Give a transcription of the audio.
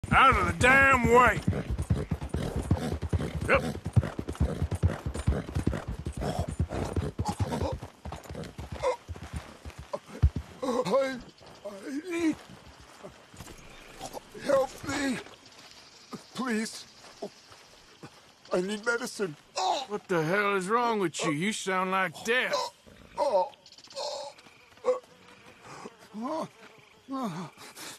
Out of the damn way! Yep. I need... Help me! Please. I need medicine. What the hell is wrong with you? You sound like death.